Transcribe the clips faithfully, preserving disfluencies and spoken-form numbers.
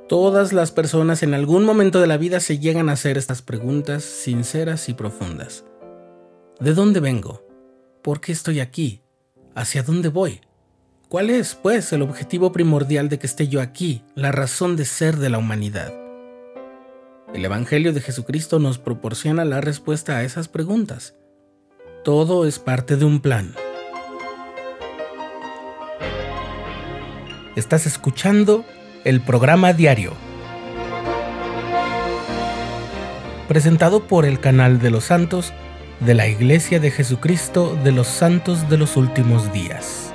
Todas las personas en algún momento de la vida se llegan a hacer estas preguntas sinceras y profundas. ¿De dónde vengo? ¿Por qué estoy aquí? ¿Hacia dónde voy? ¿Cuál es, pues, el objetivo primordial de que esté yo aquí, la razón de ser de la humanidad? El Evangelio de Jesucristo nos proporciona la respuesta a esas preguntas. Todo es parte de un plan. Estás escuchando el programa diario, presentado por el canal de los santos de la Iglesia de Jesucristo de los Santos de los Últimos Días.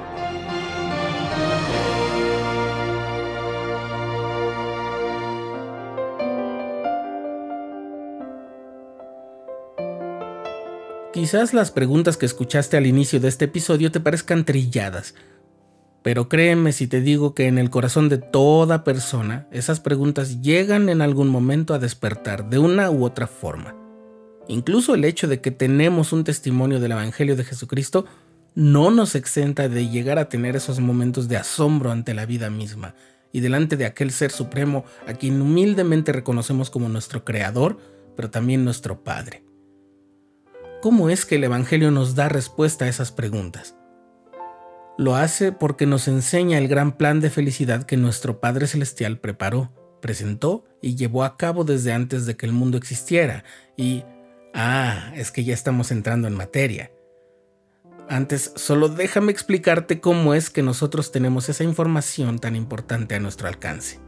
Quizás las preguntas que escuchaste al inicio de este episodio te parezcan trilladas, pero créeme si te digo que en el corazón de toda persona, esas preguntas llegan en algún momento a despertar de una u otra forma. Incluso el hecho de que tenemos un testimonio del Evangelio de Jesucristo no nos exenta de llegar a tener esos momentos de asombro ante la vida misma y delante de aquel Ser Supremo a quien humildemente reconocemos como nuestro Creador, pero también nuestro Padre. ¿Cómo es que el Evangelio nos da respuesta a esas preguntas? Lo hace porque nos enseña el gran plan de felicidad que nuestro Padre Celestial preparó, presentó y llevó a cabo desde antes de que el mundo existiera. Y, ah, es que ya estamos entrando en materia. Antes, solo déjame explicarte cómo es que nosotros tenemos esa información tan importante a nuestro alcance.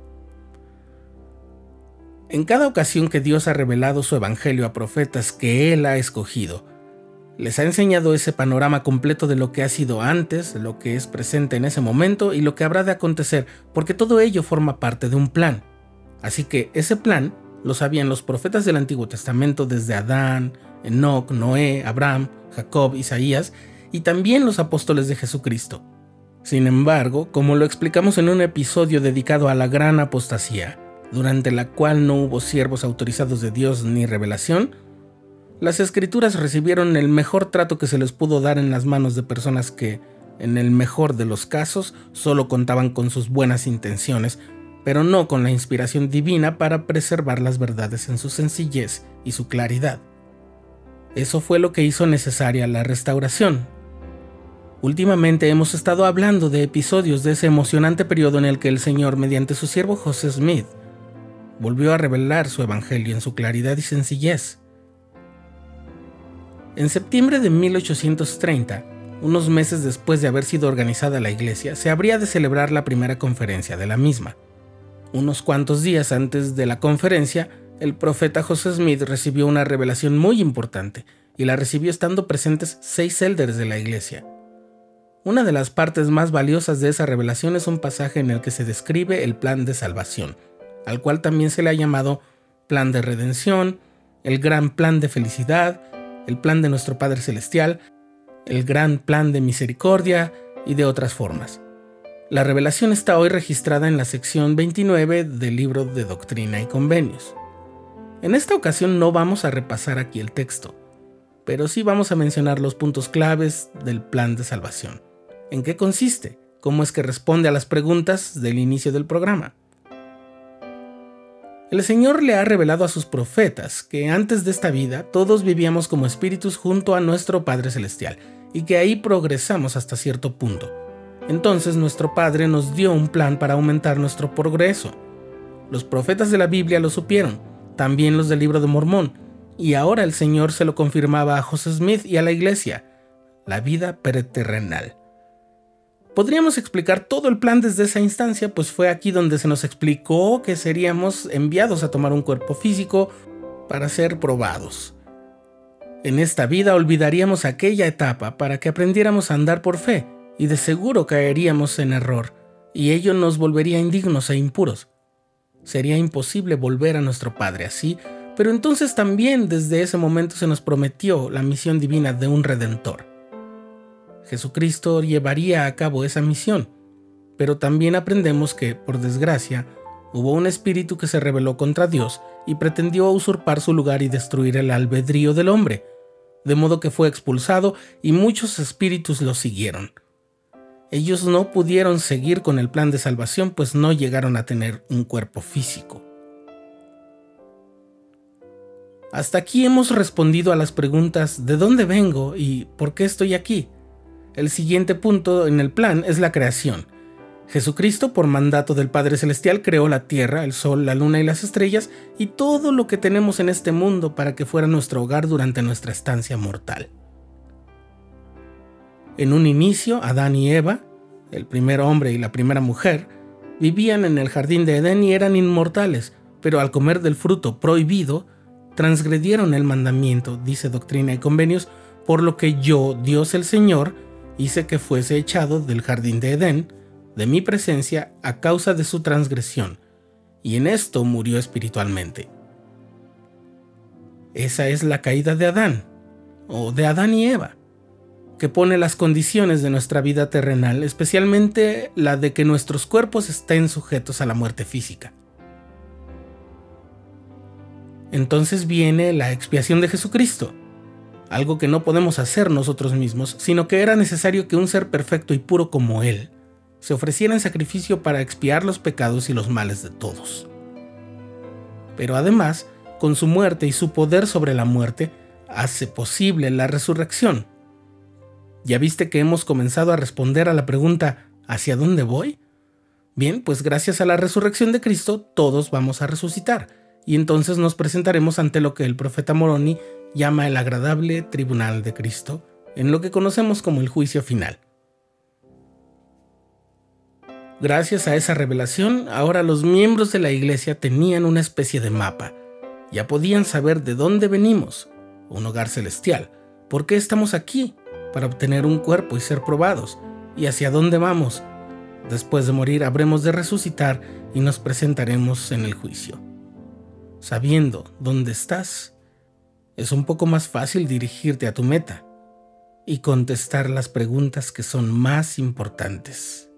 En cada ocasión que Dios ha revelado su Evangelio a profetas que Él ha escogido, les ha enseñado ese panorama completo de lo que ha sido antes, lo que es presente en ese momento y lo que habrá de acontecer, porque todo ello forma parte de un plan. Así que ese plan lo sabían los profetas del Antiguo Testamento desde Adán, Enoc, Noé, Abraham, Jacob, Isaías y también los apóstoles de Jesucristo. Sin embargo, como lo explicamos en un episodio dedicado a la gran apostasía, durante la cual no hubo siervos autorizados de Dios ni revelación, las Escrituras recibieron el mejor trato que se les pudo dar en las manos de personas que, en el mejor de los casos, solo contaban con sus buenas intenciones, pero no con la inspiración divina para preservar las verdades en su sencillez y su claridad. Eso fue lo que hizo necesaria la restauración. Últimamente hemos estado hablando de episodios de ese emocionante periodo en el que el Señor, mediante su siervo José Smith, volvió a revelar su Evangelio en su claridad y sencillez. En septiembre de mil ochocientos treinta, unos meses después de haber sido organizada la iglesia, se habría de celebrar la primera conferencia de la misma. Unos cuantos días antes de la conferencia, el profeta José Smith recibió una revelación muy importante, y la recibió estando presentes seis elders de la iglesia. Una de las partes más valiosas de esa revelación es un pasaje en el que se describe el plan de salvación, al cual también se le ha llamado plan de redención, el gran plan de felicidad, el plan de nuestro Padre Celestial, el gran plan de misericordia y de otras formas. La revelación está hoy registrada en la sección veintinueve del libro de Doctrina y Convenios. En esta ocasión no vamos a repasar aquí el texto, pero sí vamos a mencionar los puntos claves del plan de salvación. ¿En qué consiste? ¿Cómo es que responde a las preguntas del inicio del programa? El Señor le ha revelado a sus profetas que antes de esta vida todos vivíamos como espíritus junto a nuestro Padre Celestial y que ahí progresamos hasta cierto punto. Entonces nuestro Padre nos dio un plan para aumentar nuestro progreso. Los profetas de la Biblia lo supieron, también los del Libro de Mormón, y ahora el Señor se lo confirmaba a José Smith y a la iglesia: la vida preterrenal. Podríamos explicar todo el plan desde esa instancia, pues fue aquí donde se nos explicó que seríamos enviados a tomar un cuerpo físico para ser probados. En esta vida olvidaríamos aquella etapa para que aprendiéramos a andar por fe, y de seguro caeríamos en error, y ello nos volvería indignos e impuros. Sería imposible volver a nuestro Padre así, pero entonces también desde ese momento se nos prometió la misión divina de un Redentor. Jesucristo llevaría a cabo esa misión, pero también aprendemos que, por desgracia, hubo un espíritu que se rebeló contra Dios y pretendió usurpar su lugar y destruir el albedrío del hombre, de modo que fue expulsado y muchos espíritus lo siguieron. Ellos no pudieron seguir con el plan de salvación, pues no llegaron a tener un cuerpo físico. Hasta aquí hemos respondido a las preguntas ¿de dónde vengo y por qué estoy aquí? El siguiente punto en el plan es la creación. Jesucristo, por mandato del Padre Celestial, creó la tierra, el sol, la luna y las estrellas y todo lo que tenemos en este mundo para que fuera nuestro hogar durante nuestra estancia mortal. En un inicio, Adán y Eva, el primer hombre y la primera mujer, vivían en el jardín de Edén y eran inmortales, pero al comer del fruto prohibido, transgredieron el mandamiento, dice Doctrina y Convenios, por lo que yo, Dios el Señor, hice que fuese echado del jardín de Edén, de mi presencia, a causa de su transgresión, y en esto murió espiritualmente. Esa es la caída de Adán, o de Adán y Eva, que pone las condiciones de nuestra vida terrenal, especialmente la de que nuestros cuerpos estén sujetos a la muerte física. Entonces viene la expiación de Jesucristo, algo que no podemos hacer nosotros mismos, sino que era necesario que un ser perfecto y puro como Él se ofreciera en sacrificio para expiar los pecados y los males de todos. Pero además, con su muerte y su poder sobre la muerte, hace posible la resurrección. ¿Ya viste que hemos comenzado a responder a la pregunta ¿hacia dónde voy? Bien, pues gracias a la resurrección de Cristo, todos vamos a resucitar, y entonces nos presentaremos ante lo que el profeta Moroni llama el agradable tribunal de Cristo, en lo que conocemos como el juicio final. Gracias a esa revelación, ahora los miembros de la iglesia tenían una especie de mapa. Ya podían saber de dónde venimos, un hogar celestial, por qué estamos aquí, para obtener un cuerpo y ser probados, y hacia dónde vamos. Después de morir habremos de resucitar y nos presentaremos en el juicio. Sabiendo dónde estás, es un poco más fácil dirigirte a tu meta y contestar las preguntas que son más importantes.